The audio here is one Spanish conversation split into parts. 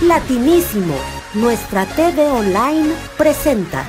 Latinísimo, nuestra TV online presenta.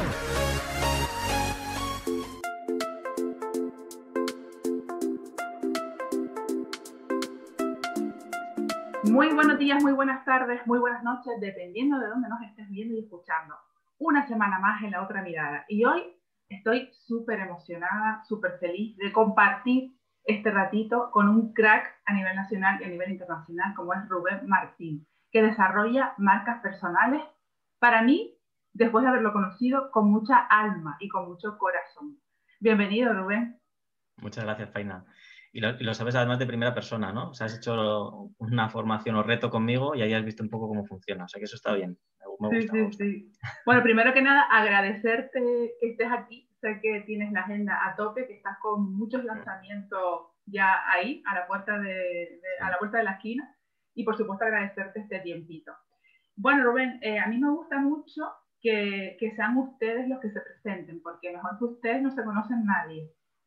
Muy buenos días, muy buenas tardes, muy buenas noches, dependiendo de dónde nos estés viendo y escuchando. Una semana más en La Otra Mirada. Y hoy estoy súper emocionada, súper feliz de compartir este ratito con un crack a nivel nacional y a nivel internacional como es Rubén Martín, que desarrolla marcas personales, para mí, después de haberlo conocido, con mucha alma y con mucho corazón. Bienvenido, Rubén. Muchas gracias, Faina. Y lo sabes además de primera persona, ¿no? O sea, has hecho una formación o reto conmigo y ahí has visto un poco cómo funciona. O sea, que eso está bien. Me gusta. Sí. Bueno, primero que nada, agradecerte que estés aquí. Sé que tienes la agenda a tope, que estás con muchos lanzamientos ya ahí, a la puerta a la puerta de la esquina. Y por supuesto, agradecerte este tiempito. Bueno, Rubén, a mí me gusta mucho que sean ustedes los que se presenten, porque mejor que ustedes no se conocen nadie.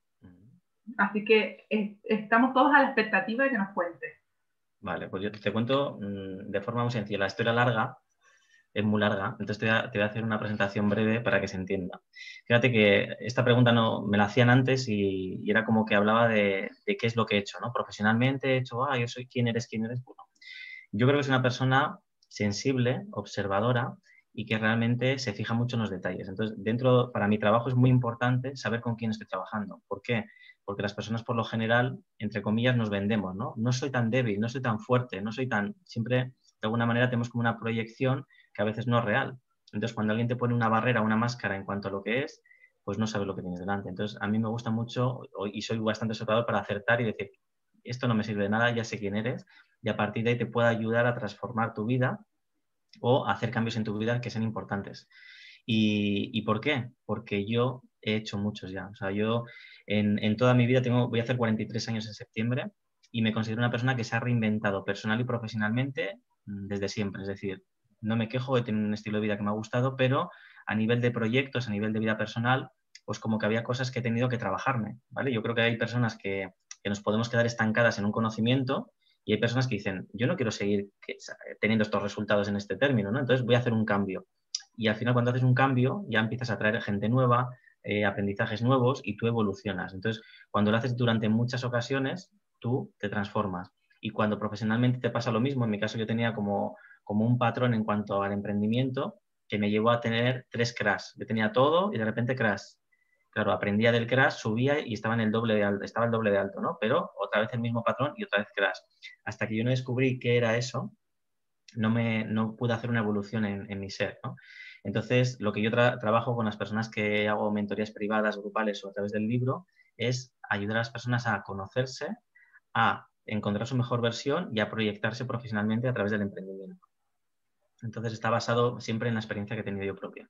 Así que estamos todos a la expectativa de que nos cuentes. Vale, pues yo te cuento de forma muy sencilla. La historia larga es muy larga, entonces te voy a hacer una presentación breve para que se entienda. Fíjate que esta pregunta no, me la hacían antes y era como que hablaba de qué es lo que he hecho, ¿no? Profesionalmente he hecho, yo soy quién eres. Bueno, yo creo que soy una persona sensible, observadora y que realmente se fija mucho en los detalles. Entonces, para mi trabajo es muy importante saber con quién estoy trabajando. ¿Por qué? Porque las personas por lo general, entre comillas, nos vendemos, ¿no? No soy tan débil, no soy tan fuerte, siempre, de alguna manera, tenemos como una proyección que a veces no es real. Entonces, cuando alguien te pone una barrera, una máscara en cuanto a lo que es, pues no sabes lo que tienes delante. Entonces, a mí me gusta mucho y soy bastante observador para acertar y decir, esto no me sirve de nada, ya sé quién eres, y a partir de ahí te puede ayudar a transformar tu vida o hacer cambios en tu vida que sean importantes. ¿Y por qué? Porque yo he hecho muchos ya. O sea, yo en toda mi vida voy a hacer 43 años en septiembre y me considero una persona que se ha reinventado personal y profesionalmente desde siempre. Es decir, no me quejo, he tenido un estilo de vida que me ha gustado, pero a nivel de proyectos, a nivel de vida personal, pues como que había cosas que he tenido que trabajarme, ¿vale? Yo creo que hay personas que nos podemos quedar estancadas en un conocimiento y hay personas que dicen, yo no quiero seguir teniendo estos resultados en este término, ¿no? Entonces voy a hacer un cambio. Y al final cuando haces un cambio ya empiezas a traer gente nueva, aprendizajes nuevos y tú evolucionas. Entonces cuando lo haces durante muchas ocasiones, tú te transformas. Y cuando profesionalmente te pasa lo mismo, en mi caso yo tenía como un patrón en cuanto al emprendimiento que me llevó a tener 3 crash. Yo tenía todo y de repente crash. Claro, aprendía del crash, subía y estaba el doble de alto, ¿no? Pero otra vez el mismo patrón y otra vez crash. Hasta que yo no descubrí qué era eso, no pude hacer una evolución en mi ser, ¿no? Entonces, lo que yo trabajo con las personas que hago mentorías privadas, grupales o a través del libro, es ayudar a las personas a conocerse, a encontrar su mejor versión y a proyectarse profesionalmente a través del emprendimiento. Entonces, está basado siempre en la experiencia que he tenido yo propia.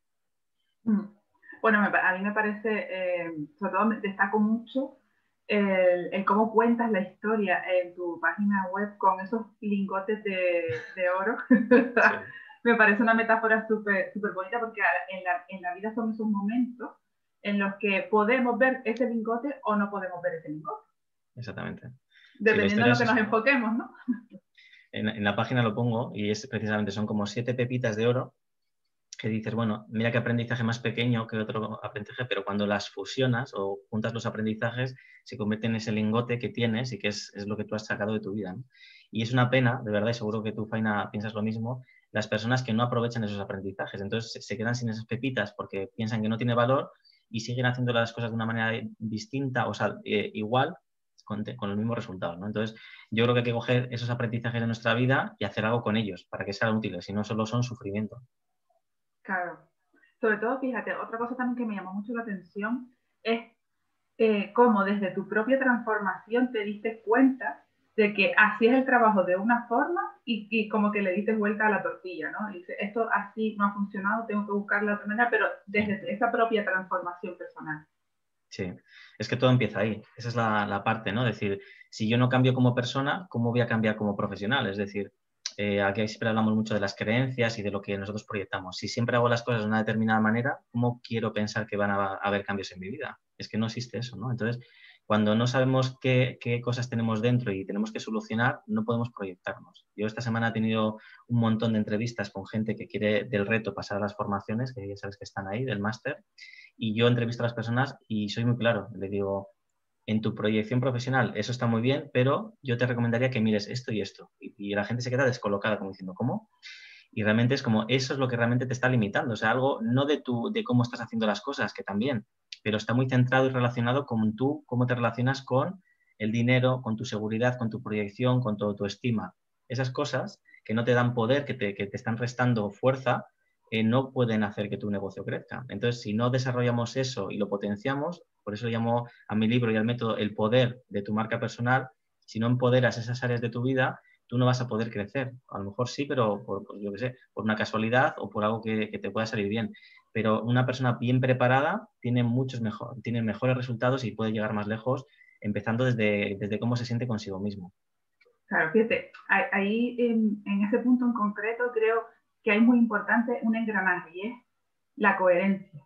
Bueno, a mí me parece, sobre todo me destaco mucho el cómo cuentas la historia en tu página web con esos lingotes de oro. Sí. Me parece una metáfora súper bonita porque en la vida son esos momentos en los que podemos ver ese lingote o no podemos ver ese lingote. Exactamente. Dependiendo de lo que nos enfoquemos, ¿no? En la página lo pongo y son como 7 pepitas de oro que dices, bueno, mira qué aprendizaje más pequeño que otro aprendizaje, pero cuando las fusionas o juntas los aprendizajes, se convierte en ese lingote que tienes y que es lo que tú has sacado de tu vida, ¿no? Y es una pena, de verdad, y seguro que tú, Faina, piensas lo mismo, las personas que no aprovechan esos aprendizajes. Entonces se quedan sin esas pepitas porque piensan que no tiene valor y siguen haciendo las cosas de una manera distinta, o sea, igual, con los mismos resultados, ¿no? Entonces, yo creo que hay que coger esos aprendizajes de nuestra vida y hacer algo con ellos para que sean útiles y no solo son sufrimiento. Claro. Sobre todo, fíjate, otra cosa también que me llamó mucho la atención es cómo desde tu propia transformación te diste cuenta de que así es el trabajo de una forma y como que le diste vuelta a la tortilla, ¿no? Y dices, esto así no ha funcionado, tengo que buscar la otra manera, pero desde esa propia transformación personal. Sí, es que todo empieza ahí. Esa es la parte, ¿no? Es decir, si yo no cambio como persona, ¿cómo voy a cambiar como profesional? Es decir, aquí siempre hablamos mucho de las creencias y de lo que nosotros proyectamos. Si siempre hago las cosas de una determinada manera, ¿cómo quiero pensar que van a haber cambios en mi vida? Es que no existe eso, ¿no? Entonces, cuando no sabemos qué cosas tenemos dentro y tenemos que solucionar, no podemos proyectarnos. Yo esta semana he tenido un montón de entrevistas con gente que quiere del reto pasar a las formaciones, que ya sabes que están ahí, del máster, y yo entrevisto a las personas y soy muy claro, le digo, en tu proyección profesional eso está muy bien, pero yo te recomendaría que mires esto y esto. Y la gente se queda descolocada como diciendo, ¿cómo? Y realmente es como, eso es lo que realmente te está limitando. O sea, algo no de cómo estás haciendo las cosas, que también, pero está muy centrado y relacionado con tú, cómo te relacionas con el dinero, con tu seguridad, con tu proyección, con tu autoestima. Esas cosas que no te dan poder, que te están restando fuerza, no pueden hacer que tu negocio crezca. Entonces, si no desarrollamos eso y lo potenciamos, por eso llamo a mi libro y al método el poder de tu marca personal, si no empoderas esas áreas de tu vida, tú no vas a poder crecer. A lo mejor sí, pero yo qué sé, por una casualidad o por algo que te pueda salir bien. Pero una persona bien preparada tiene mejores resultados y puede llegar más lejos, empezando desde cómo se siente consigo mismo. Claro, fíjate, ahí en ese punto en concreto creo que es muy importante un engranaje y es la coherencia.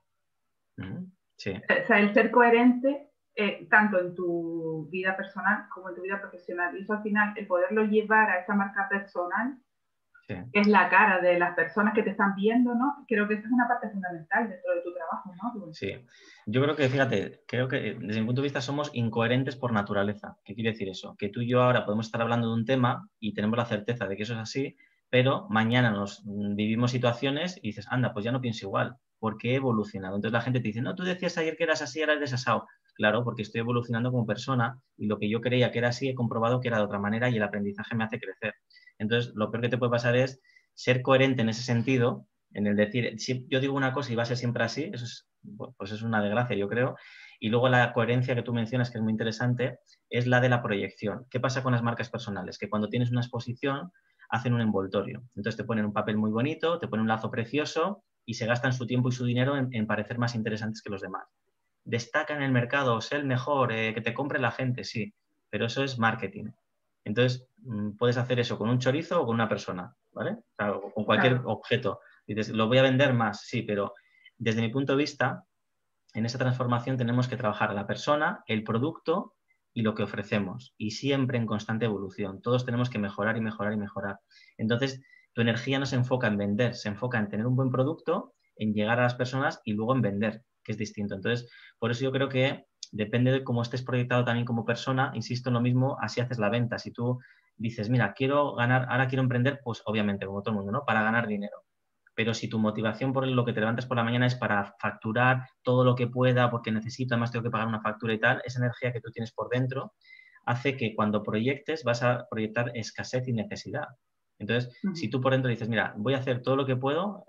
Sí. O sea, el ser coherente tanto en tu vida personal como en tu vida profesional. Y eso al final, el poderlo llevar a esa marca personal, sí, es la cara de las personas que te están viendo, ¿no? Creo que esa es una parte fundamental dentro de tu trabajo, ¿no? Sí, yo creo que, fíjate, creo que desde mi punto de vista somos incoherentes por naturaleza. ¿Qué quiere decir eso? Que tú y yo ahora podemos estar hablando de un tema y tenemos la certeza de que eso es así, pero mañana nos vivimos situaciones y dices, anda, pues ya no pienso igual, porque he evolucionado. Entonces la gente te dice, no, tú decías ayer que eras así, eras desasado. Claro, porque estoy evolucionando como persona y lo que yo creía que era así he comprobado que era de otra manera y el aprendizaje me hace crecer. Entonces, lo peor que te puede pasar es ser coherente en ese sentido, en el decir, si yo digo una cosa y va a ser siempre así, eso es, pues es una desgracia, yo creo. Y luego la coherencia que tú mencionas, que es muy interesante, es la de la proyección. ¿Qué pasa con las marcas personales? Que cuando tienes una exposición, hacen un envoltorio. Entonces te ponen un papel muy bonito, te ponen un lazo precioso y se gastan su tiempo y su dinero en parecer más interesantes que los demás. Destaca en el mercado, sé el mejor, que te compre la gente, sí, pero eso es marketing. Entonces, puedes hacer eso con un chorizo o con una persona, ¿vale? O sea, o con cualquier objeto. Dices, lo voy a vender más, sí, pero desde mi punto de vista, en esa transformación tenemos que trabajar a la persona, el producto y lo que ofrecemos. Y siempre en constante evolución. Todos tenemos que mejorar y mejorar y mejorar. Entonces, tu energía no se enfoca en vender, se enfoca en tener un buen producto, en llegar a las personas y luego en vender, que es distinto. Entonces, por eso yo creo que depende de cómo estés proyectado también como persona, insisto en lo mismo, así haces la venta. Si tú dices, mira, quiero ganar, ahora quiero emprender, pues obviamente, como todo el mundo, ¿no? Para ganar dinero. Pero si tu motivación por lo que te levantas por la mañana es para facturar todo lo que pueda, porque necesito, además tengo que pagar una factura y tal, esa energía que tú tienes por dentro hace que cuando proyectes vas a proyectar escasez y necesidad. Entonces, si tú por dentro dices, mira, voy a hacer todo lo que puedo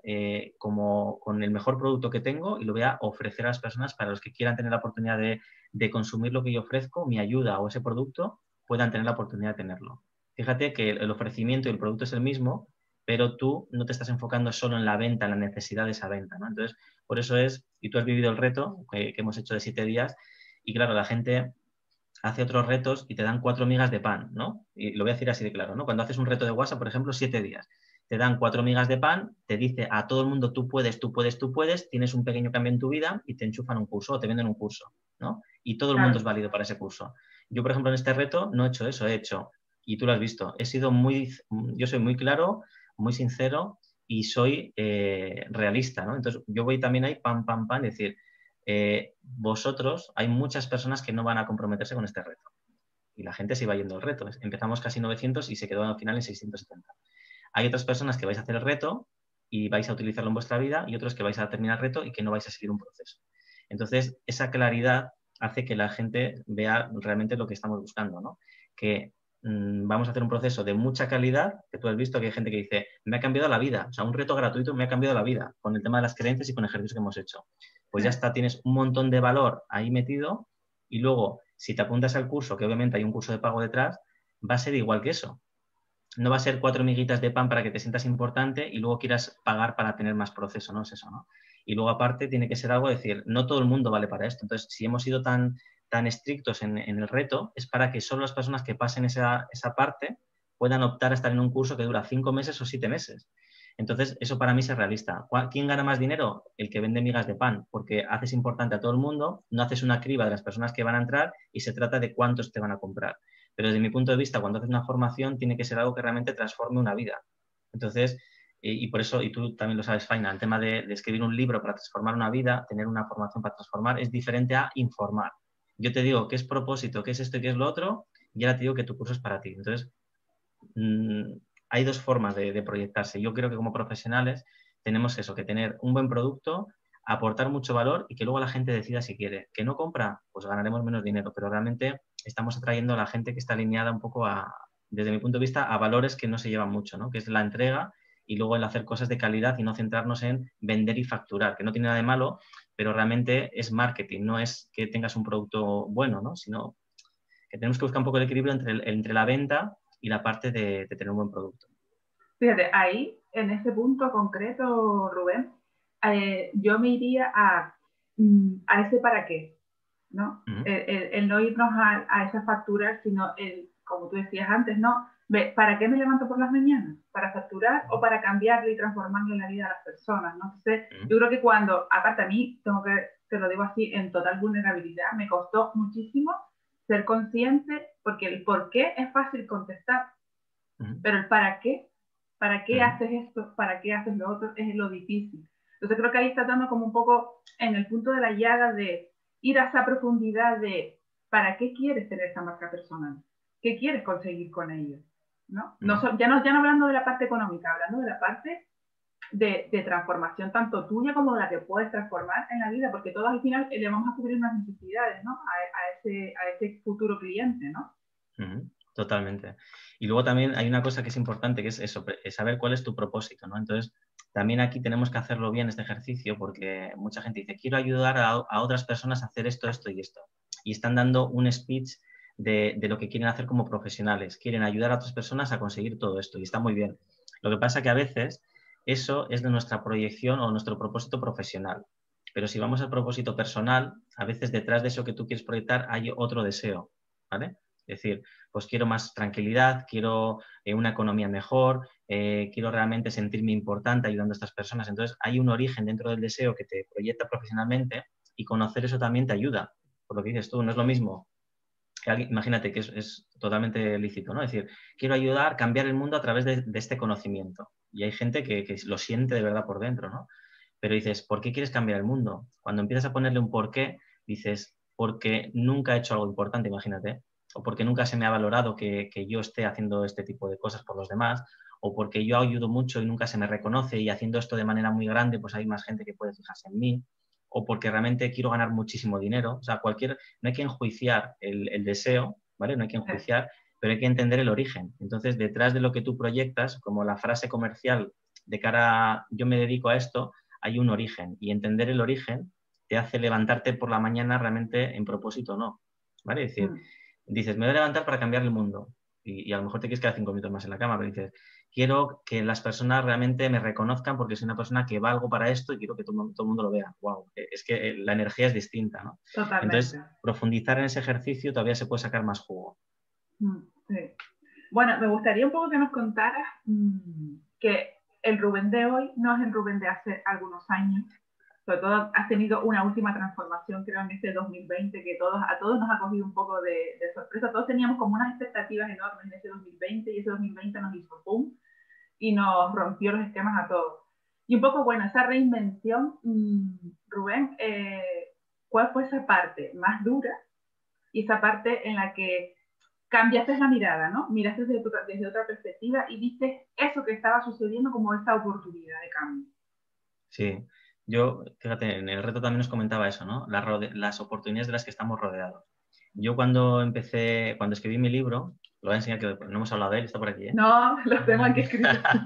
como con el mejor producto que tengo y lo voy a ofrecer a las personas para los que quieran tener la oportunidad de consumir lo que yo ofrezco, mi ayuda o ese producto, puedan tener la oportunidad de tenerlo. Fíjate que el ofrecimiento y el producto es el mismo, pero tú no te estás enfocando solo en la venta, en la necesidad de esa venta, ¿no? Entonces, por eso es, y tú has vivido el reto que hemos hecho de 7 días, y claro, la gente hace otros retos y te dan 4 migas de pan, ¿no? Y lo voy a decir así de claro, ¿no? Cuando haces un reto de WhatsApp, por ejemplo, 7 días, te dan 4 migas de pan, te dice a todo el mundo tú puedes, tú puedes, tú puedes, tienes un pequeño cambio en tu vida y te enchufan un curso o te venden un curso, ¿no? Y todo el mundo es válido para ese curso. Yo, por ejemplo, en este reto no he hecho eso, he hecho, y tú lo has visto, yo soy muy claro, muy sincero y soy realista, ¿no? Entonces, yo voy también ahí, pam, pam, pam, es decir, vosotros, hay muchas personas que no van a comprometerse con este reto. Y la gente se iba yendo al reto. Empezamos casi 900 y se quedó al final en 670. Hay otras personas que vais a hacer el reto y vais a utilizarlo en vuestra vida y otros que vais a terminar el reto y que no vais a seguir un proceso. Entonces, esa claridad hace que la gente vea realmente lo que estamos buscando, ¿no? Que vamos a hacer un proceso de mucha calidad, que tú has visto que hay gente que dice, me ha cambiado la vida, o sea, un reto gratuito me ha cambiado la vida, con el tema de las creencias y con ejercicios que hemos hecho. Pues ya está, tienes un montón de valor ahí metido y luego, si te apuntas al curso, que obviamente hay un curso de pago detrás, va a ser igual que eso. No va a ser 4 miguitas de pan para que te sientas importante y luego quieras pagar para tener más proceso, no es eso, ¿no? Y luego aparte tiene que ser algo de decir, no todo el mundo vale para esto. Entonces, si hemos sido tan estrictos en el reto, es para que solo las personas que pasen esa parte puedan optar a estar en un curso que dura 5 meses o 7 meses. Entonces, eso para mí es realista. ¿Quién gana más dinero? El que vende migas de pan, porque haces importante a todo el mundo, no haces una criba de las personas que van a entrar y se trata de cuántos te van a comprar. Pero desde mi punto de vista, cuando haces una formación, tiene que ser algo que realmente transforme una vida. Entonces, y por eso, y tú también lo sabes, Faina, el tema de escribir un libro para transformar una vida, tener una formación para transformar, es diferente a informar. Yo te digo qué es propósito, qué es esto y qué es lo otro, y ahora te digo que tu curso es para ti. Entonces, hay dos formas de proyectarse. Yo creo que como profesionales tenemos eso, que tener un buen producto, aportar mucho valor y que luego la gente decida si quiere. ¿Que no compra? Pues ganaremos menos dinero, pero realmente estamos atrayendo a la gente que está alineada un poco desde mi punto de vista, a valores que no se llevan mucho, ¿no? Que es la entrega y luego el hacer cosas de calidad y no centrarnos en vender y facturar, que no tiene nada de malo, pero realmente es marketing, no es que tengas un producto bueno, ¿no? Sino que tenemos que buscar un poco el equilibrio entre la venta y la parte de tener un buen producto. Fíjate, ahí, en ese punto concreto, Rubén, yo me iría a ese para qué, ¿no? El no irnos a esa factura, sino como tú decías antes, ¿no? ¿Para qué me levanto por las mañanas? ¿Para facturar o para cambiarle y transformarle la vida a las personas? ¿No? Entonces, yo creo que cuando, aparte a mí, te lo digo así, en total vulnerabilidad, me costó muchísimo ser consciente, porque el por qué es fácil contestar, pero el para qué haces esto, para qué haces lo otro, es lo difícil. Entonces creo que ahí está dando como un poco en el punto de la llaga de ir a esa profundidad de para qué quieres tener esa marca personal, qué quieres conseguir con ello, ¿no? Ya no hablando de la parte económica, hablando de la parte de transformación tanto tuya como de la que puedes transformar en la vida, porque todos al final le vamos a cubrir unas necesidades, ¿no? A ese futuro cliente, ¿no? Totalmente. Y luego también hay una cosa que es importante, que es eso, es saber cuál es tu propósito, ¿no? Entonces, también aquí tenemos que hacerlo bien este ejercicio, porque mucha gente dice, quiero ayudar a otras personas a hacer esto, esto y esto. Y están dando un speech de lo que quieren hacer como profesionales. Quieren ayudar a otras personas a conseguir todo esto y está muy bien. Lo que pasa que a veces eso es de nuestra proyección o nuestro propósito profesional. Pero si vamos al propósito personal, a veces detrás de eso que tú quieres proyectar hay otro deseo, ¿vale? Es decir, pues quiero más tranquilidad, quiero una economía mejor, quiero realmente sentirme importante ayudando a estas personas. Entonces, hay un origen dentro del deseo que te proyecta profesionalmente y conocer eso también te ayuda. Por lo que dices tú, no es lo mismo que alguien, imagínate que es totalmente lícito, ¿no? Es decir, quiero ayudar, cambiar el mundo a través de este conocimiento. Y hay gente que lo siente de verdad por dentro, ¿no? Pero dices, ¿por qué quieres cambiar el mundo? Cuando empiezas a ponerle un porqué, dices, porque nunca he hecho algo importante, imagínate, o porque nunca se me ha valorado que yo esté haciendo este tipo de cosas por los demás, o porque yo ayudo mucho y nunca se me reconoce y haciendo esto de manera muy grande, pues hay más gente que puede fijarse en mí, o porque realmente quiero ganar muchísimo dinero. O sea, no hay que enjuiciar el deseo, ¿vale? No hay que enjuiciar, pero hay que entender el origen. Entonces, detrás de lo que tú proyectas, como la frase comercial de cara a yo me dedico a esto, hay un origen. Y entender el origen te hace levantarte por la mañana realmente en propósito o no, ¿vale? Es decir, dices, me voy a levantar para cambiar el mundo. Y a lo mejor te quieres quedar 5 minutos más en la cama, pero dices, quiero que las personas realmente me reconozcan porque soy una persona que valgo para esto y quiero que todo el mundo lo vea. Wow, es que la energía es distinta, ¿no? Totalmente. Entonces, profundizar en ese ejercicio todavía se puede sacar más jugo. Sí. Bueno, me gustaría un poco que nos contaras que el Rubén de hoy no es el Rubén de hace algunos años. Sobre todo has tenido una última transformación, creo, en este 2020, que a todos nos ha cogido un poco de sorpresa. Todos teníamos como unas expectativas enormes en ese 2020 y ese 2020 nos hizo pum y nos rompió los esquemas a todos. Y un poco, bueno, esa reinvención, Rubén, ¿cuál fue esa parte más dura y esa parte en la que cambiaste la mirada, ¿no? Miraste desde otra perspectiva y viste eso que estaba sucediendo como esta oportunidad de cambio? Sí, yo, fíjate, en el reto también nos comentaba eso, ¿no? Las oportunidades de las que estamos rodeados. Yo cuando escribí mi libro, lo voy a enseñar que no hemos hablado de él, está por aquí, ¿eh? No, lo tengo aquí escrito.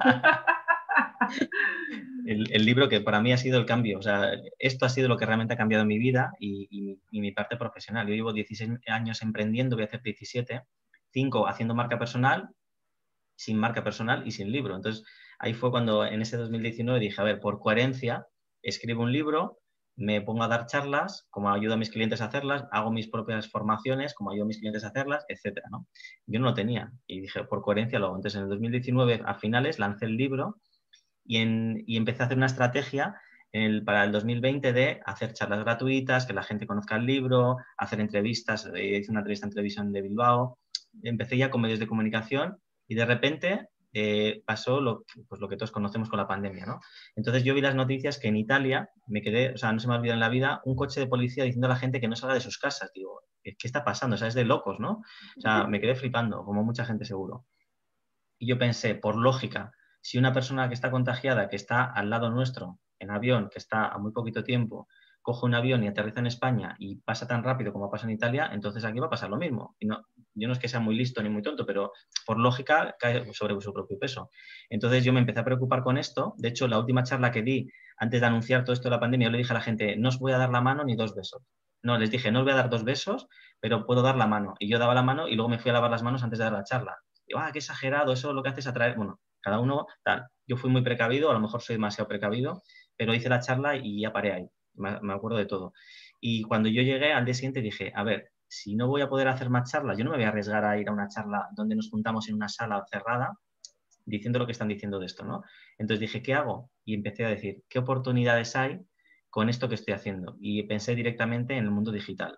El libro que para mí ha sido el cambio, o sea, esto ha sido lo que realmente ha cambiado mi vida y mi parte profesional. Yo llevo 16 años emprendiendo, voy a hacer 17, 5 haciendo marca personal, sin marca personal y sin libro. Entonces, ahí fue cuando en ese 2019 dije, a ver, por coherencia, escribo un libro, me pongo a dar charlas, como ayudo a mis clientes a hacerlas, hago mis propias formaciones, como ayudo a mis clientes a hacerlas, etcétera, ¿no? Yo no lo tenía y dije, por coherencia lo hago. Entonces, en el 2019, a finales, lancé el libro y empecé a hacer una estrategia para el 2020 de hacer charlas gratuitas, que la gente conozca el libro, hacer entrevistas. Hice una entrevista en televisión de Bilbao. Empecé ya con medios de comunicación y de repente pasó pues lo que todos conocemos con la pandemia, ¿no? Entonces yo vi las noticias que en Italia, me quedé, o sea, no se me ha olvidado en la vida, un coche de policía diciendo a la gente que no salga de sus casas. Digo, ¿qué está pasando? O sea, es de locos, ¿no? O sea, me quedé flipando, como mucha gente seguro. Y yo pensé, por lógica, si una persona que está contagiada, que está al lado nuestro, en avión, que está a muy poquito tiempo, coge un avión y aterriza en España y pasa tan rápido como pasa en Italia, entonces aquí va a pasar lo mismo. Y no, yo no es que sea muy listo ni muy tonto, pero por lógica cae sobre su propio peso. Entonces yo me empecé a preocupar con esto. De hecho, la última charla que di antes de anunciar todo esto de la pandemia, yo le dije a la gente, no os voy a dar la mano ni 2 besos. No, les dije, no os voy a dar 2 besos, pero puedo dar la mano. Y yo daba la mano y luego me fui a lavar las manos antes de dar la charla. Digo, qué exagerado, eso lo que hace es atraer, bueno, cada uno tal. Yo fui muy precavido, a lo mejor soy demasiado precavido, pero hice la charla y ya paré ahí, me acuerdo de todo. Y cuando yo llegué al día siguiente dije, a ver, si no voy a poder hacer más charlas, yo no me voy a arriesgar a ir a una charla donde nos juntamos en una sala cerrada diciendo lo que están diciendo de esto, ¿no? Entonces dije, ¿qué hago? Y empecé a decir, ¿qué oportunidades hay con esto que estoy haciendo? Y pensé directamente en el mundo digital.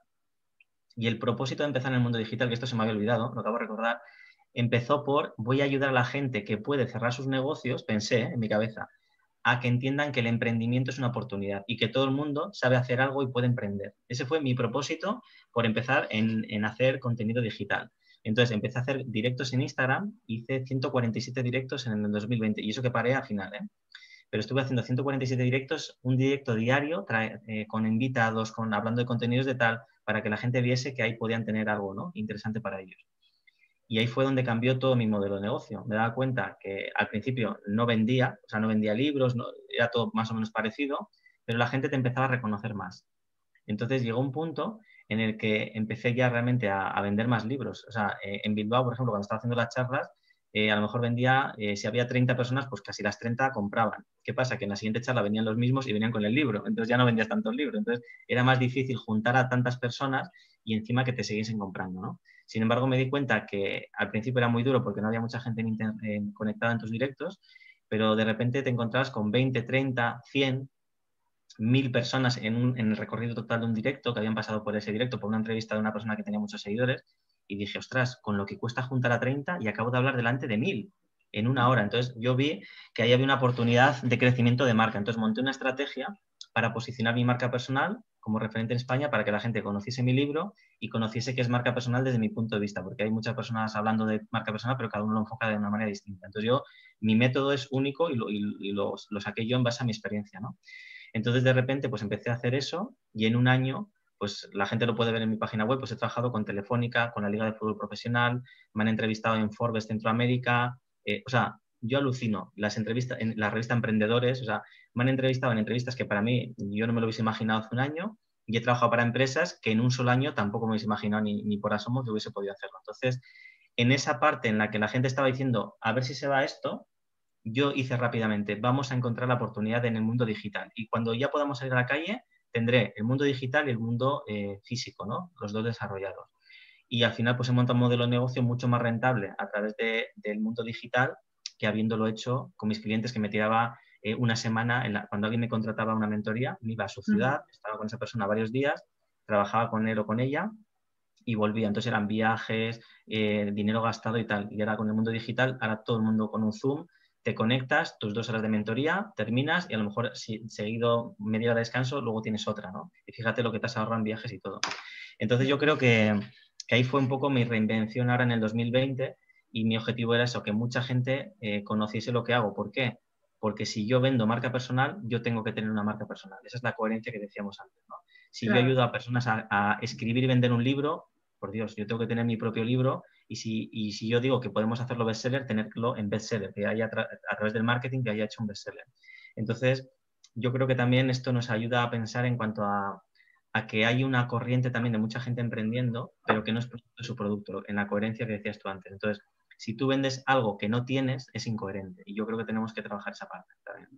Y el propósito de empezar en el mundo digital, que esto se me había olvidado, lo acabo de recordar, empezó por, voy a ayudar a la gente que puede cerrar sus negocios, pensé en mi cabeza, a que entiendan que el emprendimiento es una oportunidad y que todo el mundo sabe hacer algo y puede emprender. Ese fue mi propósito por empezar en hacer contenido digital. Entonces empecé a hacer directos en Instagram, hice 147 directos en el 2020 y eso que paré al final, ¿eh? Pero estuve haciendo 147 directos, un directo diario con invitados, hablando de contenidos de tal, para que la gente viese que ahí podían tener algo, ¿no?, interesante para ellos. Y ahí fue donde cambió todo mi modelo de negocio. Me daba cuenta que al principio no vendía, o sea, no vendía libros, era todo más o menos parecido, pero la gente te empezaba a reconocer más. Entonces llegó un punto en el que empecé ya realmente a vender más libros. O sea, en Bilbao, por ejemplo, cuando estaba haciendo las charlas, a lo mejor vendía, si había 30 personas, pues casi las 30 compraban. ¿Qué pasa? Que en la siguiente charla venían los mismos y venían con el libro. Entonces ya no vendías tantos libros. Entonces era más difícil juntar a tantas personas y encima que te siguiesen comprando, ¿no? Sin embargo, me di cuenta que al principio era muy duro porque no había mucha gente conectada en tus directos, pero de repente te encontrabas con 20, 30, 100, 1000 personas en el recorrido total de un directo, que habían pasado por ese directo, por una entrevista de una persona que tenía muchos seguidores, y dije, ostras, con lo que cuesta juntar a 30 y acabo de hablar delante de 1000 en una hora. Entonces yo vi que ahí había una oportunidad de crecimiento de marca. Entonces monté una estrategia para posicionar mi marca personal como referente en España para que la gente conociese mi libro y conociese qué es marca personal desde mi punto de vista, porque hay muchas personas hablando de marca personal, pero cada uno lo enfoca de una manera distinta. Entonces mi método es único y lo saqué yo en base a mi experiencia, ¿no? Entonces, de repente, pues empecé a hacer eso y en un año, pues la gente lo puede ver en mi página web, pues he trabajado con Telefónica, con la Liga de Fútbol Profesional, me han entrevistado en Forbes Centroamérica, o sea, yo alucino, las entrevistas en la revista Emprendedores, o sea, me han entrevistado en entrevistas que para mí yo no me lo hubiese imaginado hace un año y he trabajado para empresas que en un solo año tampoco me hubiese imaginado ni por asomo que hubiese podido hacerlo. Entonces, en esa parte en la que la gente estaba diciendo, a ver si se va esto, yo hice rápidamente, vamos a encontrar la oportunidad en el mundo digital. Y cuando ya podamos salir a la calle, tendré el mundo digital y el mundo físico, ¿no? Los dos desarrollados. Y al final, pues he montado un modelo de negocio mucho más rentable a través del mundo digital que habiéndolo hecho con mis clientes, que me tiraba una semana, cuando alguien me contrataba una mentoría, me iba a su ciudad, estaba con esa persona varios días, trabajaba con él o con ella y volvía. Entonces eran viajes, dinero gastado y tal. Y ahora con el mundo digital, ahora todo el mundo con un Zoom, te conectas, tus 2 horas de mentoría, terminas y a lo mejor seguido media hora de descanso, luego tienes otra, ¿no? Y fíjate lo que te has ahorrado en viajes y todo. Entonces yo creo que ahí fue un poco mi reinvención ahora en el 2020 y mi objetivo era eso, que mucha gente conociese lo que hago. ¿Por qué? Porque si yo vendo marca personal, yo tengo que tener una marca personal. Esa es la coherencia que decíamos antes, ¿no? Si yo ayudo a personas a escribir y vender un libro, por Dios, yo tengo que tener mi propio libro y si yo digo que podemos hacerlo bestseller, tenerlo en bestseller, que haya a través del marketing que haya hecho un bestseller. Entonces, yo creo que también esto nos ayuda a pensar en cuanto a que hay una corriente también de mucha gente emprendiendo, pero que no es su producto, en la coherencia que decías tú antes. Entonces, si tú vendes algo que no tienes, es incoherente. Y yo creo que tenemos que trabajar esa parte también.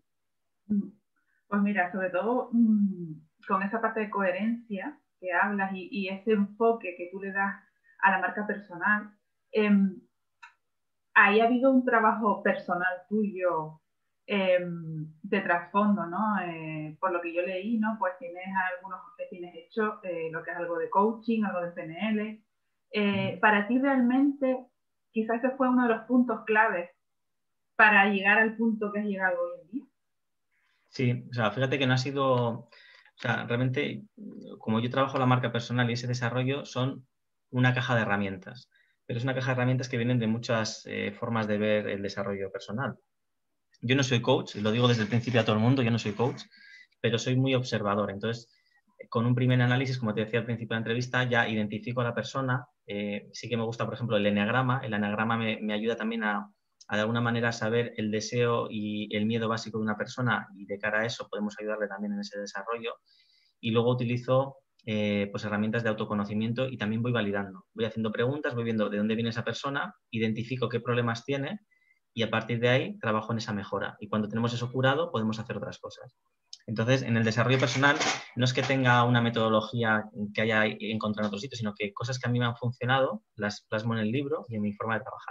Pues mira, sobre todo con esa parte de coherencia que hablas y ese enfoque que tú le das a la marca personal, ahí ha habido un trabajo personal tuyo de trasfondo, ¿no? Por lo que yo leí, ¿no? Pues tienes algunos que tienes hecho, lo que es algo de coaching, algo de PNL. Para ti realmente, quizás ese fue uno de los puntos claves para llegar al punto que has llegado hoy en día. Sí, o sea, fíjate que no ha sido, o sea, realmente, como yo trabajo la marca personal y ese desarrollo, son una caja de herramientas, pero es una caja de herramientas que vienen de muchas formas de ver el desarrollo personal. Yo no soy coach, lo digo desde el principio a todo el mundo, yo no soy coach, pero soy muy observador. Entonces, con un primer análisis, como te decía al principio de la entrevista, ya identifico a la persona. Sí que me gusta, por ejemplo, el eneagrama. El eneagrama me ayuda también a de alguna manera saber el deseo y el miedo básico de una persona, y de cara a eso podemos ayudarle también en ese desarrollo. Y luego utilizo pues herramientas de autoconocimiento y también voy validando. Voy haciendo preguntas, voy viendo de dónde viene esa persona, identifico qué problemas tiene y a partir de ahí trabajo en esa mejora. Y cuando tenemos eso curado, podemos hacer otras cosas. Entonces, en el desarrollo personal no es que tenga una metodología que haya encontrado en otro sitio, sino que cosas que a mí me han funcionado las plasmo en el libro y en mi forma de trabajar.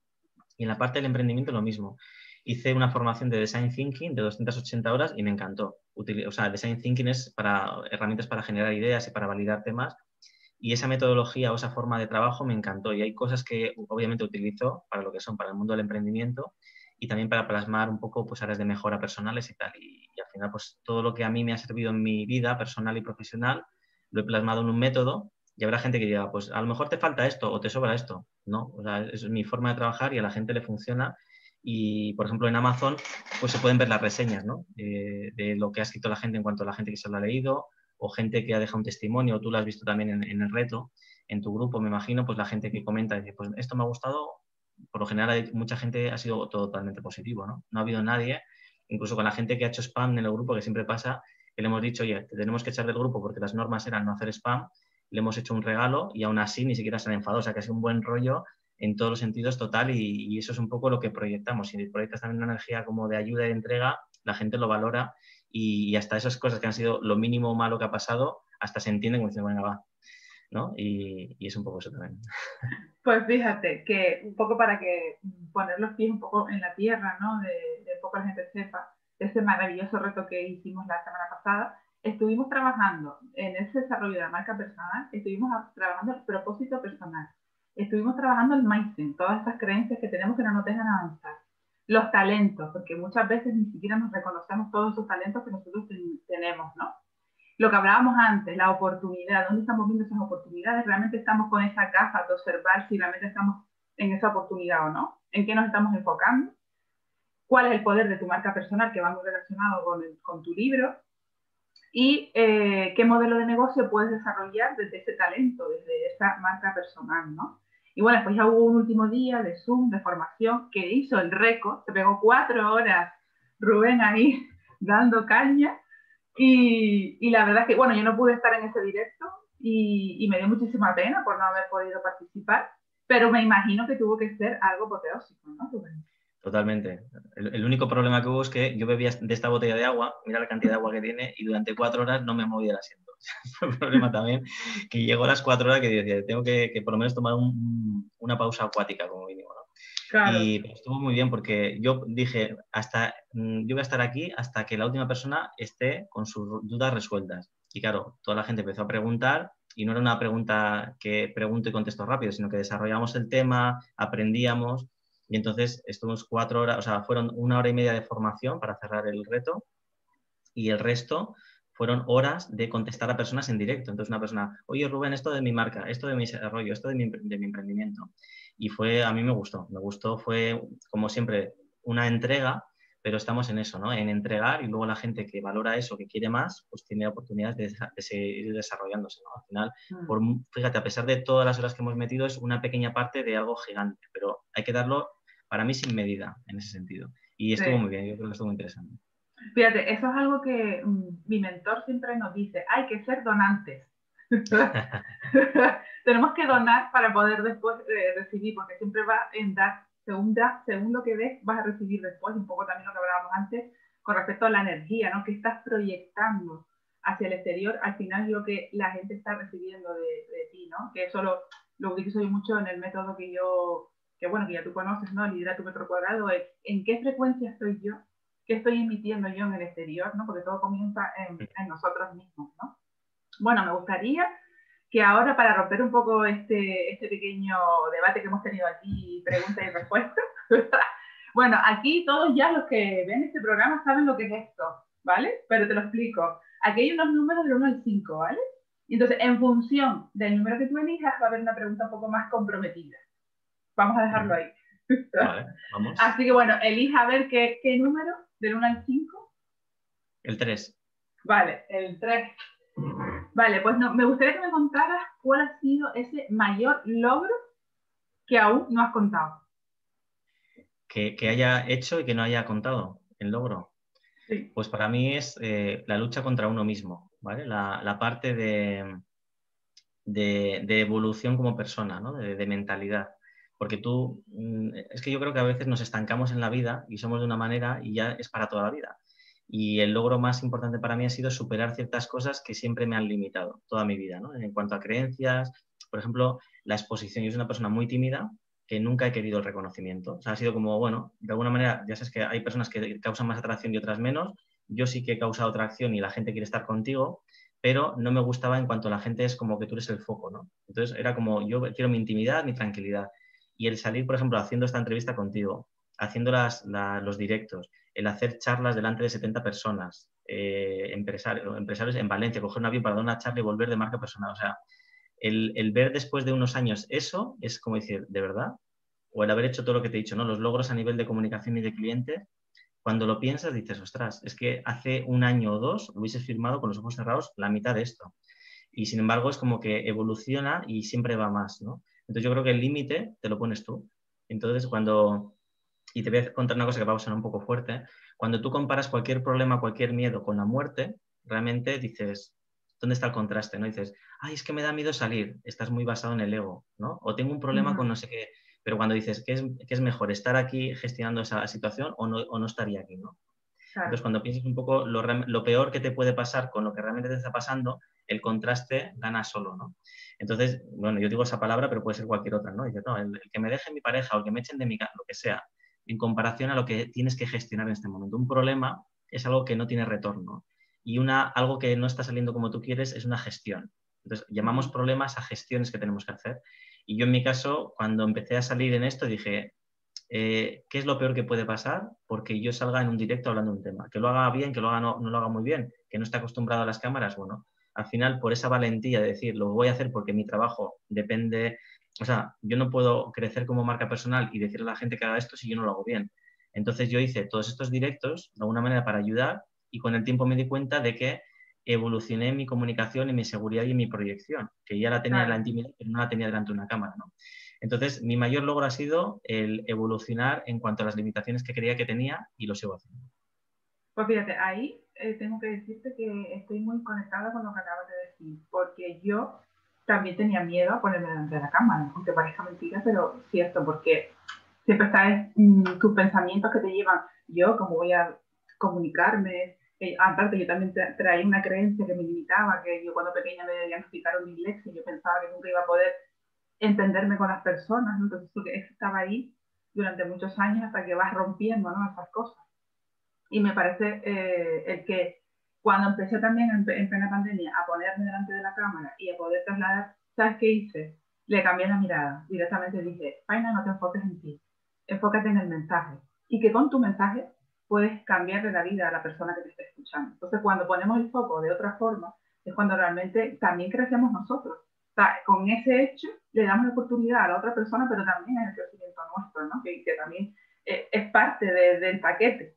Y en la parte del emprendimiento lo mismo. Hice una formación de Design Thinking de 280 horas y me encantó. O sea, Design Thinking es para herramientas para generar ideas y para validar temas. Y esa metodología o esa forma de trabajo me encantó. Y hay cosas que obviamente utilizo para lo que son, para el mundo del emprendimiento y también para plasmar un poco pues, áreas de mejora personales y tal. Y al final, pues todo lo que a mí me ha servido en mi vida personal y profesional, lo he plasmado en un método. Y habrá gente que diga, pues a lo mejor te falta esto o te sobra esto. No, o sea, es mi forma de trabajar y a la gente le funciona. Y, por ejemplo, en Amazon pues se pueden ver las reseñas, ¿no? De lo que ha escrito la gente en cuanto a la gente que se lo ha leído, o gente que ha dejado un testimonio, tú lo has visto también en el reto, en tu grupo, me imagino, pues la gente que comenta y dice, pues esto me ha gustado, por lo general mucha gente ha sido totalmente positivo, ¿no? No ha habido nadie, incluso con la gente que ha hecho spam en el grupo, que siempre pasa, que le hemos dicho, oye, te tenemos que echar del grupo porque las normas eran no hacer spam, le hemos hecho un regalo y aún así ni siquiera se han enfadado, o sea que ha sido un buen rollo en todos los sentidos total y eso es un poco lo que proyectamos. Si proyectas también una energía como de ayuda y de entrega, la gente lo valora y hasta esas cosas que han sido lo mínimo malo que ha pasado, hasta se entienden como dicen, venga, va, ¿no? Y es un poco eso también. Pues fíjate que un poco para que poner los pies un poco en la tierra, ¿no? De un poco la gente sepa de ese maravilloso reto que hicimos la semana pasada, estuvimos trabajando en ese desarrollo de la marca personal, estuvimos trabajando el propósito personal, estuvimos trabajando el mindset, todas esas creencias que tenemos que no nos dejan avanzar, los talentos, porque muchas veces ni siquiera nos reconocemos todos esos talentos que nosotros tenemos, ¿no? Lo que hablábamos antes, la oportunidad, ¿dónde estamos viendo esas oportunidades? ¿Realmente estamos con esa caja de observar si realmente estamos en esa oportunidad o no? ¿En qué nos estamos enfocando? ¿Cuál es el poder de tu marca personal que va muy relacionado con tu libro? ¿Y qué modelo de negocio puedes desarrollar desde ese talento, desde esa marca personal, ¿no? Y bueno, después ya hubo un último día de Zoom, de formación, que hizo el récord, se pegó 4 horas Rubén ahí dando caña. Y la verdad es que, bueno, yo no pude estar en ese directo y me dio muchísima pena por no haber podido participar, pero me imagino que tuvo que ser algo apoteósico, ¿no? Totalmente. El único problema que hubo es que yo bebía de esta botella de agua, mira la cantidad de agua que tiene, y durante 4 horas no me movía el asiento. Fue el problema también, que llegó a las 4 horas que decía, tengo que por lo menos tomar una pausa acuática como mínimo, ¿no? Claro. Y estuvo muy bien porque yo dije, yo voy a estar aquí hasta que la última persona esté con sus dudas resueltas. Y claro, toda la gente empezó a preguntar y no era una pregunta que pregunto y contesto rápido, sino que desarrollamos el tema, aprendíamos y entonces estuvimos 4 horas, o sea, fueron 1 hora y media de formación para cerrar el reto y el resto fueron horas de contestar a personas en directo. Entonces una persona, oye Rubén, esto de mi marca, esto de mi desarrollo, esto de mi emprendimiento. Y a mí me gustó, fue como siempre una entrega, pero estamos en eso, ¿no? En entregar y luego la gente que valora eso, que quiere más, pues tiene oportunidades de seguir desarrollándose, ¿no? Al final, fíjate, a pesar de todas las horas que hemos metido, es una pequeña parte de algo gigante, pero hay que darlo, para mí, sin medida en ese sentido. Y estuvo muy bien, yo creo que estuvo muy interesante. Fíjate, eso es algo que mi mentor siempre nos dice, hay que ser donantes. Tenemos que donar para poder después recibir, porque siempre va en dar, según lo que des, vas a recibir después, un poco también lo que hablábamos antes, con respecto a la energía, ¿no? Que estás proyectando hacia el exterior, al final es lo que la gente está recibiendo de ti, ¿no? Que eso lo utilizo yo mucho en el método que bueno, que ya tú conoces, ¿no? Lidera tu metro cuadrado, es en qué frecuencia estoy yo qué estoy emitiendo yo en el exterior, ¿no? Porque todo comienza en nosotros mismos, ¿no? Bueno, me gustaría que ahora, para romper un poco este pequeño debate que hemos tenido aquí, preguntas y respuestas, bueno, aquí todos ya los que ven este programa saben lo que es esto, ¿vale? Pero te lo explico. Aquí hay unos números del 1 al 5, ¿vale? Y entonces, en función del número que tú elijas, va a haber una pregunta un poco más comprometida. Vamos a dejarlo ahí. Vale, vamos. Así que bueno, elija a ver qué número del 1 al 5. El 3. Vale, el 3. Vale, pues no, me gustaría que me contaras cuál ha sido ese mayor logro que aún no has contado. Que haya hecho y que no haya contado el logro. Sí. Pues para mí es la lucha contra uno mismo, ¿vale? La parte de evolución como persona, ¿no? De mentalidad. Porque tú, es que yo creo que a veces nos estancamos en la vida y somos de una manera y ya es para toda la vida. Y el logro más importante para mí ha sido superar ciertas cosas que siempre me han limitado toda mi vida, ¿no? En cuanto a creencias, por ejemplo, la exposición. Yo soy una persona muy tímida que nunca he querido el reconocimiento. O sea, ha sido como, bueno, de alguna manera, ya sabes que hay personas que causan más atracción y otras menos. Yo sí que he causado atracción y la gente quiere estar contigo, pero no me gustaba en cuanto la gente es como que tú eres el foco, ¿no? Entonces era como, yo quiero mi intimidad, mi tranquilidad. Y el salir, por ejemplo, haciendo esta entrevista contigo, haciendo los directos, el hacer charlas delante de 70 personas, empresarios en Valencia, coger un avión para dar una charla y volver de marca personal. O sea, el ver después de unos años eso es como decir, ¿de verdad? O el haber hecho todo lo que te he dicho, ¿no? Los logros a nivel de comunicación y de clientes, cuando lo piensas dices, ostras, es que hace un año o dos hubieses firmado con los ojos cerrados la mitad de esto. Y sin embargo es como que evoluciona y siempre va más, ¿no? Entonces yo creo que el límite te lo pones tú. Entonces y te voy a contar una cosa que va a sonar un poco fuerte, cuando tú comparas cualquier problema, cualquier miedo con la muerte, realmente dices, ¿dónde está el contraste? ¿No? Dices, ay, es que me da miedo salir, estás muy basado en el ego, ¿no? O tengo un problema con no sé qué, pero cuando dices, ¿qué es mejor, estar aquí gestionando esa situación o no estaría aquí, ¿no? Claro. Entonces, cuando piensas un poco lo peor que te puede pasar con lo que realmente te está pasando, el contraste gana solo, ¿no? Entonces, bueno, yo digo esa palabra, pero puede ser cualquier otra, ¿no? Dices, no, el que me deje mi pareja o el que me echen de mi casa, lo que sea, en comparación a lo que tienes que gestionar en este momento. Un problema es algo que no tiene retorno y algo que no está saliendo como tú quieres es una gestión. Entonces, llamamos problemas a gestiones que tenemos que hacer. Y yo en mi caso, cuando empecé a salir en esto, dije, ¿qué es lo peor que puede pasar? Porque yo salga en un directo hablando de un tema. Que lo haga bien, que lo haga no lo haga muy bien, que no esté acostumbrado a las cámaras, bueno, al final por esa valentía de decir, lo voy a hacer porque mi trabajo depende, o sea, yo no puedo crecer como marca personal y decirle a la gente que haga esto si yo no lo hago bien. Entonces yo hice todos estos directos de alguna manera para ayudar y con el tiempo me di cuenta de que evolucioné mi comunicación y mi seguridad y mi proyección, que ya la tenía en la intimidad, pero no la tenía delante de una cámara, ¿no? Entonces, mi mayor logro ha sido el evolucionar en cuanto a las limitaciones que creía que tenía y lo sigo haciendo. Pues fíjate, ahí tengo que decirte que estoy muy conectada con lo que acabas de decir, porque yo también tenía miedo a ponerme delante de la cámara, aunque parezca mentira, pero cierto, porque siempre están tus pensamientos que te llevan, yo cómo voy a comunicarme, aparte yo también traía una creencia que me limitaba, que yo cuando pequeña me diagnosticaron dislexia, yo pensaba que nunca iba a poder entenderme con las personas, ¿no? Entonces eso estaba ahí durante muchos años hasta que vas rompiendo, ¿no? Esas cosas. Y me parece el que cuando empecé también en plena pandemia a ponerme delante de la cámara y a poder trasladar, ¿sabes qué hice? Le cambié la mirada. Directamente dije, Faina, no te enfoques en ti, enfócate en el mensaje. Y que con tu mensaje puedes cambiarle la vida a la persona que te está escuchando. Entonces, cuando ponemos el foco de otra forma, es cuando realmente también crecemos nosotros. O sea, con ese hecho le damos la oportunidad a la otra persona, pero también es el crecimiento nuestro, ¿no? Que también es parte del paquete.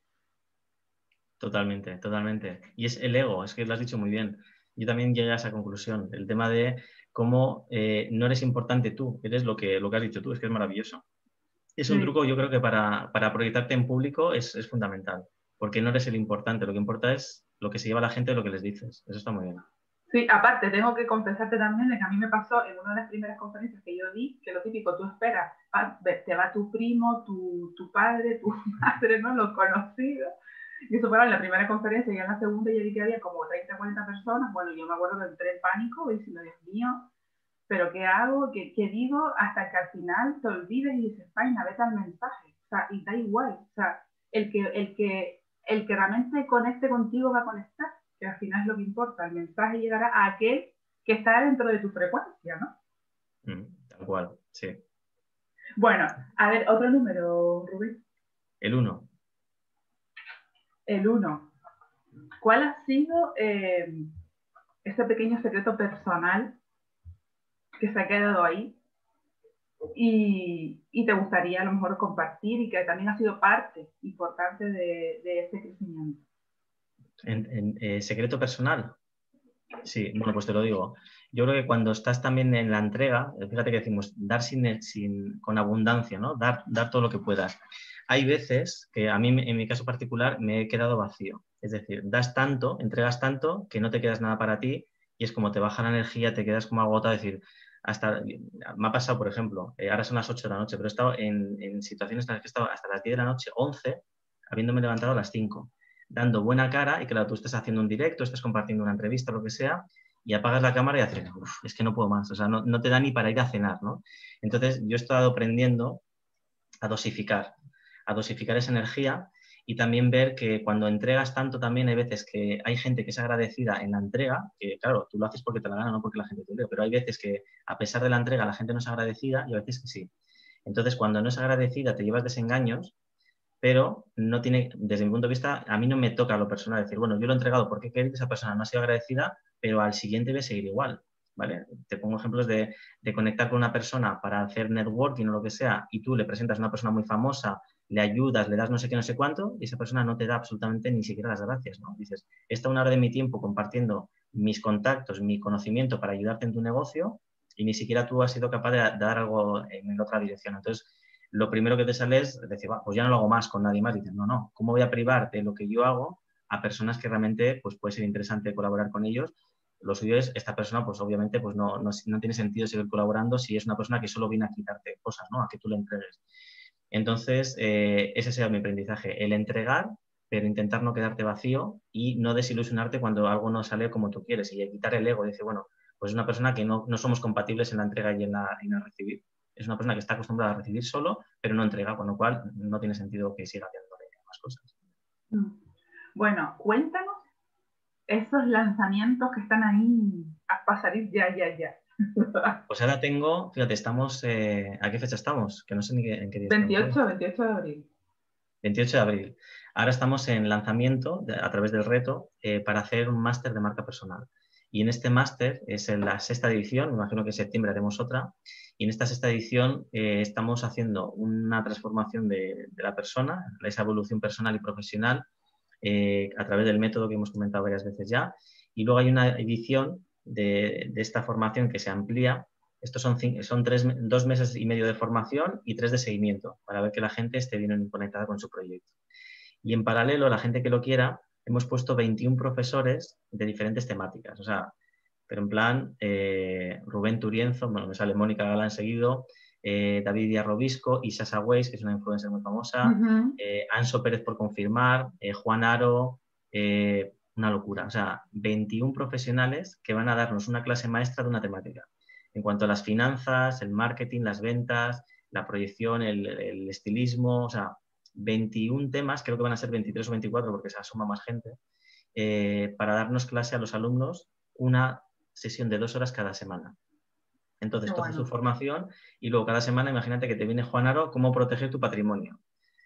Totalmente, totalmente. Y es el ego, es que lo has dicho muy bien. Yo también llegué a esa conclusión, el tema de cómo no eres importante tú, eres lo que has dicho tú, es que es maravilloso. Es un truco, yo creo que para proyectarte en público es fundamental, porque no eres el importante, lo que importa es lo que se lleva la gente, lo que les dices. Eso está muy bien. Sí, aparte, tengo que confesarte también de que a mí me pasó en una de las primeras conferencias que yo di, que lo típico, tú esperas, te va tu primo, tu padre, tu madre, ¿no? Los conocidos. Y eso fue en la primera conferencia y en la segunda ya vi que había como 30, 40 personas. Bueno, yo me acuerdo que entré en pánico diciendo, Dios mío, ¿pero qué hago? ¿Qué digo? Hasta que al final te olvides y dices, Faina, vete al mensaje. O sea, y da igual. O sea, el que el que realmente conecte contigo va a conectar, que al final es lo que importa. El mensaje llegará a aquel que está dentro de tu frecuencia, ¿no? Tal cual, sí. Bueno, a ver, otro número, Rubén. El 1. El 1. ¿Cuál ha sido ese pequeño secreto personal que se ha quedado ahí y te gustaría a lo mejor compartir y que también ha sido parte importante de ese crecimiento? Secreto personal. Sí, bueno, pues te lo digo. Yo creo que cuando estás también en la entrega, fíjate que decimos dar con abundancia, ¿no? Dar todo lo que puedas. Hay veces que a mí, en mi caso particular, me he quedado vacío. Es decir, das tanto, entregas tanto, que no te quedas nada para ti y es como te baja la energía, te quedas como agotado. Es decir, me ha pasado, por ejemplo, ahora son las 8 de la noche, pero he estado en situaciones en las que he estado hasta las 10 de la noche, 11, habiéndome levantado a las 5, dando buena cara y claro, tú estás haciendo un directo, estás compartiendo una entrevista, lo que sea, y apagas la cámara y haces, es que no puedo más, o sea, no te da ni para ir a cenar, ¿no? Entonces, yo he estado aprendiendo a dosificar esa energía y también ver que cuando entregas tanto también hay veces que hay gente que es agradecida en la entrega, que claro, tú lo haces porque te la gana, no porque la gente te lo, pero hay veces que a pesar de la entrega la gente no es agradecida y a veces que sí. Entonces, cuando no es agradecida te llevas desengaños, pero no tiene, desde mi punto de vista, a mí no me toca a lo personal decir, bueno, yo lo he entregado porque he querido, esa persona no ha sido agradecida, pero al siguiente debe seguir igual, ¿vale? Te pongo ejemplos de conectar con una persona para hacer networking o lo que sea, y tú le presentas a una persona muy famosa, le ayudas, le das no sé qué, no sé cuánto, y esa persona no te da absolutamente ni siquiera las gracias, ¿no? Dices, he estado una hora de mi tiempo compartiendo mis contactos, mi conocimiento para ayudarte en tu negocio, y ni siquiera tú has sido capaz de dar algo en la otra dirección. Entonces, lo primero que te sale es decir, pues ya no lo hago más con nadie más. Dices, no, ¿cómo voy a privar de lo que yo hago a personas que realmente pues, puede ser interesante colaborar con ellos? Lo suyo es, esta persona, pues obviamente pues no tiene sentido seguir colaborando si es una persona que solo viene a quitarte cosas, ¿no? A que tú le entregues. Entonces, ese sería mi aprendizaje, el entregar, pero intentar no quedarte vacío y no desilusionarte cuando algo no sale como tú quieres y quitar el ego. Dice, bueno, pues es una persona que no somos compatibles en la entrega y en el recibir. Es una persona que está acostumbrada a recibir solo, pero no entrega, con lo cual no tiene sentido que siga haciéndole más cosas. Bueno, cuéntanos esos lanzamientos que están ahí a salir ya. Pues ahora tengo, fíjate, estamos, ¿a qué fecha estamos? Que no sé ni en qué día 28 estamos. 28 de abril. 28 de abril. Ahora estamos en lanzamiento a través del reto para hacer un máster de marca personal. Y en este máster es en la 6ª edición, me imagino que en septiembre haremos otra, y en esta 6ª edición estamos haciendo una transformación de la persona, esa evolución personal y profesional a través del método que hemos comentado varias veces ya. Y luego hay una edición de esta formación que se amplía. Estos son 2 meses y medio de formación y 3 de seguimiento para ver que la gente esté bien conectada con su proyecto. Y en paralelo, la gente que lo quiera, hemos puesto 21 profesores de diferentes temáticas. O sea, pero en plan, Rubén Turienzo, bueno, me sale Mónica Galán seguido, David Díaz Robisco, Isa Sagüeis, que es una influencer muy famosa, Anso Pérez por confirmar, Juan Aro, una locura. O sea, 21 profesionales que van a darnos una clase maestra de una temática. En cuanto a las finanzas, el marketing, las ventas, la proyección, el estilismo, o sea, 21 temas, creo que van a ser 23 o 24 porque se asoma más gente, para darnos clase a los alumnos una sesión de 2 horas cada semana. Entonces, tú haces tu formación y luego cada semana, imagínate que te viene Juan Aro, cómo proteger tu patrimonio.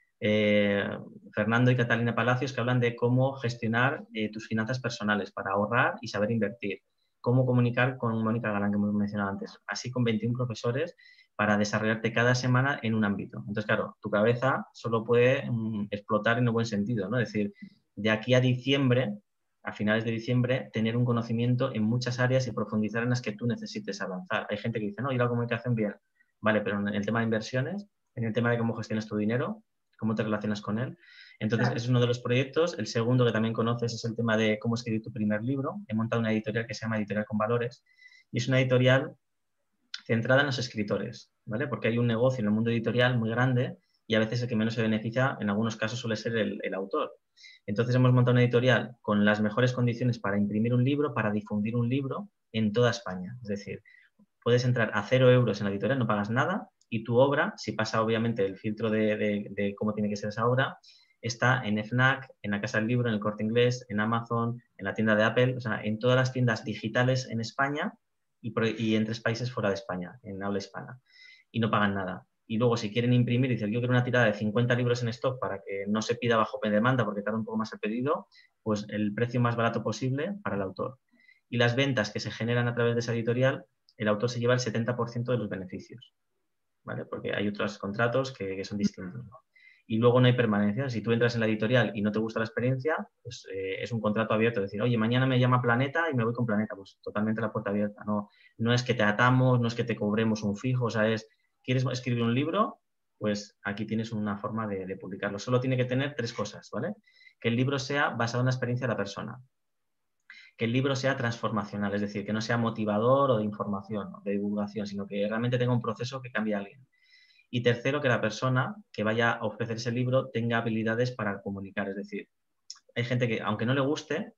Fernando y Catalina Palacios que hablan de cómo gestionar tus finanzas personales para ahorrar y saber invertir. Cómo comunicar con Mónica Galán, que hemos mencionado antes. Así con 21 profesores para desarrollarte cada semana en un ámbito. Entonces, claro, tu cabeza solo puede explotar en un buen sentido, ¿no? Es decir, de aquí a diciembre, a finales de diciembre, tener un conocimiento en muchas áreas y profundizar en las que tú necesites avanzar. Hay gente que dice, no, yo la comunicación bien. Vale, pero en el tema de inversiones, en el tema de cómo gestionas tu dinero, cómo te relacionas con él. Entonces, es uno de los proyectos. El segundo que también conoces es el tema de cómo escribir tu primer libro. He montado una editorial que se llama Editorial con Valores y es una editorial centrada en los escritores, ¿vale? Porque hay un negocio en el mundo editorial muy grande y a veces el que menos se beneficia, en algunos casos, suele ser el autor. Entonces, hemos montado una editorial con las mejores condiciones para imprimir un libro, para difundir un libro en toda España. Es decir, puedes entrar a 0 euros en la editorial, no pagas nada, y tu obra, si pasa obviamente el filtro de cómo tiene que ser esa obra, está en FNAC, en la Casa del Libro, en el Corte Inglés, en Amazon, en la tienda de Apple, o sea, en todas las tiendas digitales en España y en 3 países fuera de España, en habla hispana. Y no pagan nada. Y luego, si quieren imprimir, dicen, yo quiero una tirada de 50 libros en stock para que no se pida bajo demanda porque tarda un poco más el pedido, pues el precio más barato posible para el autor. Y las ventas que se generan a través de esa editorial, el autor se lleva el 70% de los beneficios, ¿vale? Porque hay otros contratos que son distintos, ¿no? Y luego no hay permanencia. Si tú entras en la editorial y no te gusta la experiencia, pues es un contrato abierto. Es decir, oye, mañana me llama Planeta y me voy con Planeta. Pues totalmente la puerta abierta. No es que te atamos, no es que te cobremos un fijo. O sea, ¿quieres escribir un libro? Pues aquí tienes una forma de publicarlo. Solo tiene que tener 3 cosas, ¿vale? Que el libro sea basado en la experiencia de la persona. Que el libro sea transformacional, es decir, que no sea motivador o de información o de divulgación, sino que realmente tenga un proceso que cambie a alguien. Y tercero, que la persona que vaya a ofrecer ese libro tenga habilidades para comunicar. Es decir, hay gente que, aunque no le guste,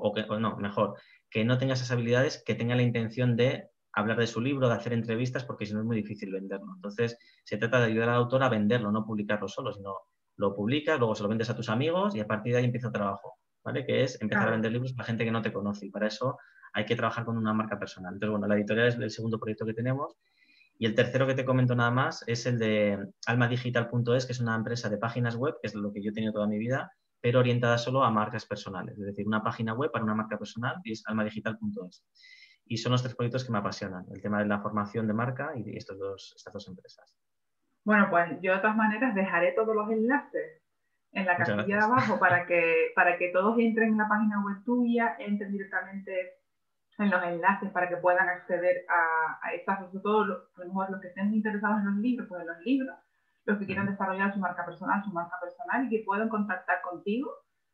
mejor, que no tenga esas habilidades, que tenga la intención de hablar de su libro, de hacer entrevistas, porque si no es muy difícil venderlo. Entonces, se trata de ayudar al autor a venderlo, no publicarlo solo, sino lo publicas, luego se lo vendes a tus amigos y a partir de ahí empieza el trabajo, ¿vale? Que es empezar a vender libros a la gente que no te conoce y para eso hay que trabajar con una marca personal. Entonces, bueno, la editorial es el segundo proyecto que tenemos. Y el tercero que te comento nada más es el de almadigital.es, que es una empresa de páginas web, que es lo que yo he tenido toda mi vida, pero orientada solo a marcas personales. Es decir, una página web para una marca personal y es almadigital.es. Y son los 3 proyectos que me apasionan, el tema de la formación de marca y estas dos empresas. Bueno, pues yo de todas maneras dejaré todos los enlaces en la Muchas casilla de gracias. abajo para que todos entren en la página web tuya, entren directamente en los enlaces para que puedan acceder a estas, sobre todo a lo mejor los que estén interesados en los libros, pues en los libros, los que quieran desarrollar su marca personal y que puedan contactar contigo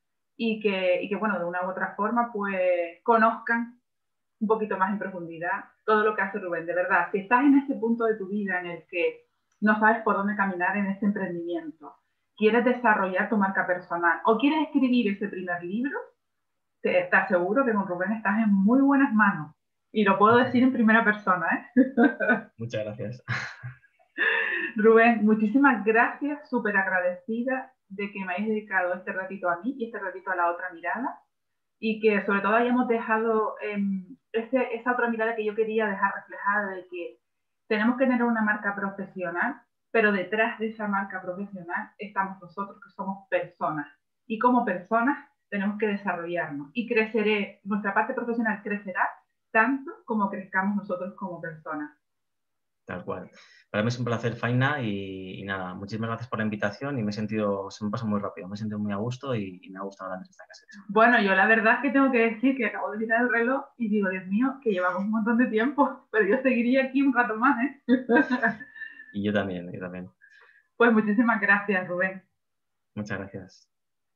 y que bueno, de una u otra forma, pues conozcan un poquito más en profundidad todo lo que hace Rubén. De verdad, si estás en este punto de tu vida en el que no sabes por dónde caminar en este emprendimiento, quieres desarrollar tu marca personal o quieres escribir ese primer libro, te aseguro que con Rubén estás en muy buenas manos. Y lo puedo decir en primera persona, ¿eh? Muchas gracias. Rubén, muchísimas gracias, súper agradecida de que me hayas dedicado este ratito a mí y este ratito a La Otra Mirada y que sobre todo hayamos dejado esa otra mirada que yo quería dejar reflejada de que tenemos que tener una marca profesional, pero detrás de esa marca profesional estamos nosotros que somos personas y como personas tenemos que desarrollarnos y nuestra parte profesional crecerá tanto como crezcamos nosotros como personas. Tal cual. Para mí es un placer, Faina, y nada, muchísimas gracias por la invitación y se me pasa muy rápido, me he sentido muy a gusto y me ha gustado hablar de esta casa. Bueno, yo la verdad es que tengo que decir que acabo de mirar el reloj y digo, Dios mío, que llevamos un montón de tiempo, pero yo seguiría aquí un rato más, ¿eh? Y yo también, yo también. Pues muchísimas gracias, Rubén. Muchas gracias.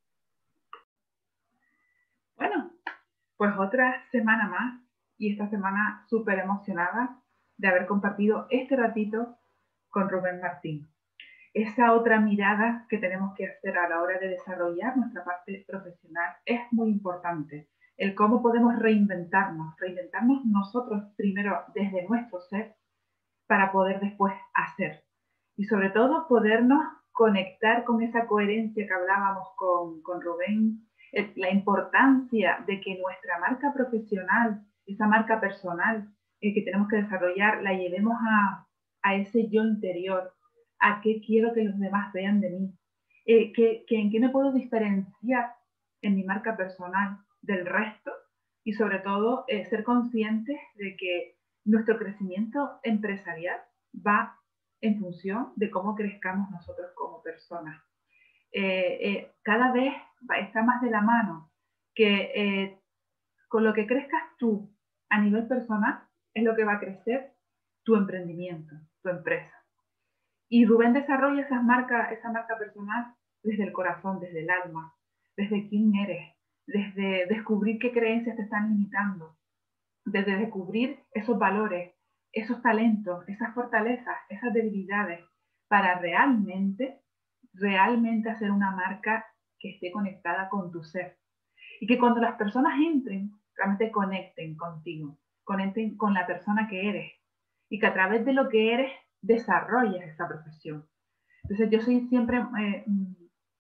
Bueno, pues otra semana más y esta semana súper emocionada de haber compartido este ratito con Rubén Martín. Esa otra mirada que tenemos que hacer a la hora de desarrollar nuestra parte profesional es muy importante. El cómo podemos reinventarnos nosotros primero desde nuestro ser para poder después hacer. Y sobre todo podernos conectar con esa coherencia que hablábamos con Rubén, la importancia de que nuestra marca profesional, esa marca personal que tenemos que desarrollar, la llevemos a ese yo interior, a qué quiero que los demás vean de mí, en qué me puedo diferenciar en mi marca personal del resto y sobre todo ser conscientes de que nuestro crecimiento empresarial va en función de cómo crezcamos nosotros como personas. Cada vez está más de la mano que con lo que crezcas tú a nivel personal es lo que va a crecer tu emprendimiento, tu empresa. Y Rubén desarrolla esa marca personal desde el corazón, desde el alma, desde quién eres, desde descubrir qué creencias te están limitando, desde descubrir esos valores, esos talentos, esas fortalezas, esas debilidades, para realmente hacer una marca que esté conectada con tu ser. Y que cuando las personas entren, realmente conecten contigo, conecten con la persona que eres. Y que a través de lo que eres, desarrolles esa profesión. Entonces yo soy siempre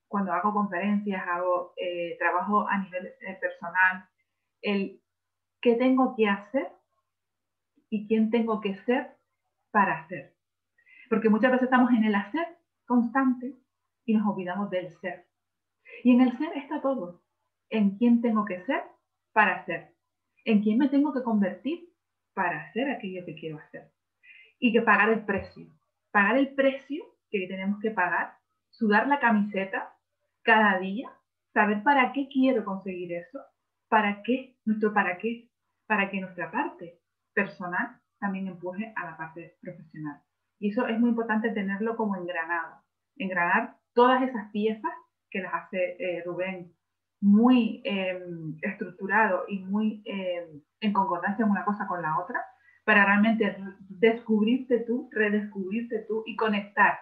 cuando hago conferencias, hago trabajo a nivel personal, el qué tengo que hacer y quién tengo que ser para hacer. Porque muchas veces estamos en el hacer constante y nos olvidamos del ser. Y en el ser está todo. En quién tengo que ser para hacer. En quién me tengo que convertir para hacer aquello que quiero hacer. Y que pagar el precio. Pagar el precio que tenemos que pagar. Sudar la camiseta cada día. Saber para qué quiero conseguir eso. Para qué. Nuestro para qué. Para que nuestra parte personal también empuje a la parte profesional. Y eso es muy importante tenerlo como engranado. Engranar todas esas piezas que las hace Rubén muy estructurado y muy en concordancia una cosa con la otra, para realmente descubrirte tú, redescubrirte tú y conectar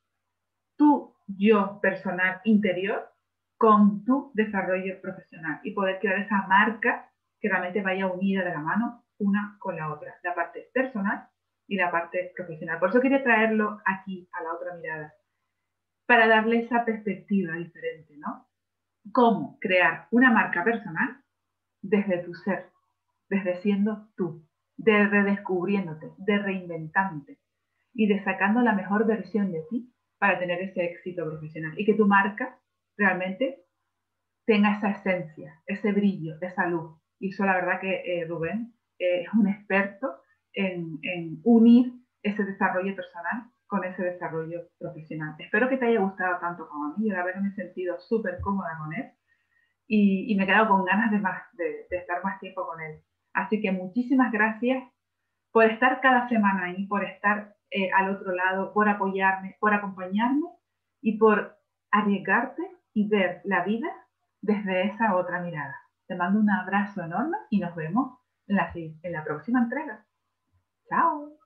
tu yo personal interior con tu desarrollo profesional y poder crear esa marca que realmente vaya unida de la mano una con la otra, la parte personal y la parte profesional. Por eso quería traerlo aquí a la otra mirada, para darle esa perspectiva diferente, ¿no? Cómo crear una marca personal desde tu ser, desde siendo tú, de redescubriéndote, de reinventándote y de sacando la mejor versión de ti para tener ese éxito profesional y que tu marca realmente tenga esa esencia, ese brillo, esa luz. Y eso la verdad que Rubén es un experto en unir ese desarrollo personal con ese desarrollo profesional. Espero que te haya gustado tanto como a mí. Yo la verdad me he sentido súper cómoda con él y me he quedado con ganas de estar más tiempo con él. Así que muchísimas gracias por estar cada semana ahí, por estar al otro lado, por apoyarme, por acompañarme y por arriesgarte y ver la vida desde esa otra mirada. Te mando un abrazo enorme y nos vemos en la próxima entrega. ¡Chao!